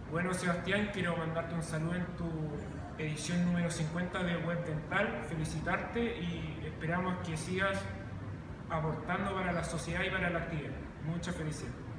Bueno, Sebastián, quiero mandarte un saludo en tu edición número 50 de Web Dental, felicitarte y esperamos que sigas aportando para la sociedad y para la actividad. Mucha felicidad.